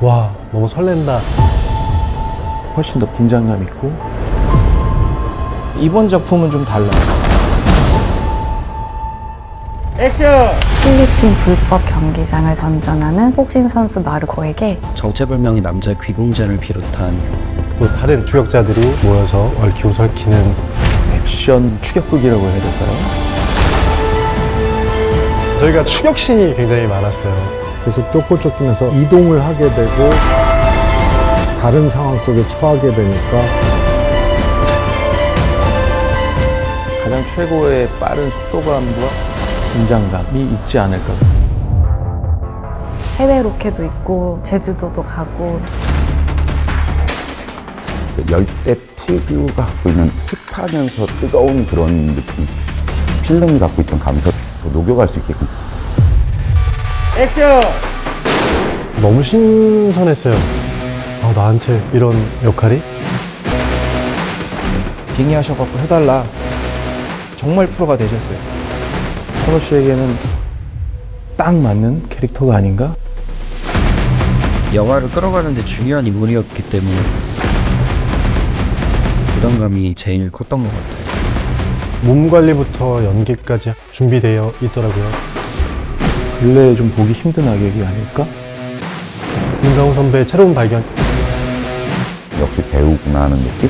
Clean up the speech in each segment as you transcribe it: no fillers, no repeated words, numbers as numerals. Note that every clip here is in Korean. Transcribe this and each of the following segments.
와, 너무 설렌다. 훨씬 더 긴장감 있고. 이번 작품은 좀 달라요. 액션! 필리핀 불법 경기장을 전전하는 복싱 선수 마르코에게 정체불명의 남자 귀공자를 비롯한 또 다른 추격자들이 모여서 얽히고설키는 액션 추격극이라고 해야 될까요? 저희가 추격신이 굉장히 많았어요. 계속 쫓고 쫓기면서 이동을 하게 되고 다른 상황 속에 처하게 되니까 가장 최고의 빠른 속도감과 긴장감이 있지 않을까. 해외 로케도 있고 제주도도 가고 열대 특유가 갖고 있는 습하면서 뜨거운 그런 느낌, 필름이 갖고 있던 감성을 녹여갈 수 있게끔. 액션! 너무 신선했어요. 나한테 이런 역할이? 빙의하셔갖고 해달라. 정말 프로가 되셨어요. 현호 씨에게는 딱 맞는 캐릭터가 아닌가? 영화를 끌어가는 데 중요한 인물이었기 때문에 부담감이 제일 컸던 것 같아요. 몸 관리부터 연기까지 준비되어 있더라고요. 근래에 좀 보기 힘든 악역이 아닐까? 김강우 선배의 새로운 발견. 역시 배우구나 하는 느낌?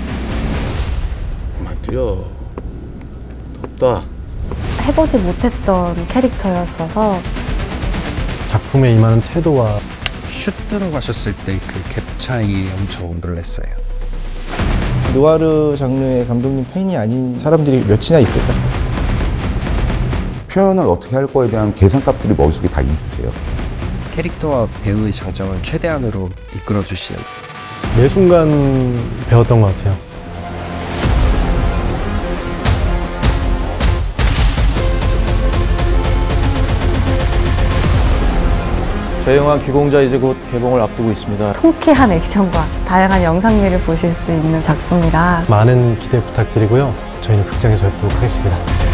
그만 뛰어. 덥다. 해보지 못했던 캐릭터였어서 작품에 임하는 태도와 슛 들어가셨을 때 그 갭 차이 엄청 놀랐어요. 느와르 장르의 감독님 팬이 아닌 사람들이 몇이나 있을까? 표현을 어떻게 할 거에 대한 계산값들이 머릿속에 다 있으세요. 캐릭터와 배우의 장점을 최대한으로 이끌어주시는 매 순간 배웠던 것 같아요. 저 영화 귀공자 이제 곧 개봉을 앞두고 있습니다. 통쾌한 액션과 다양한 영상미를 보실 수 있는 작품이라 많은 기대 부탁드리고요. 저희는 극장에서 뵙도록 하겠습니다.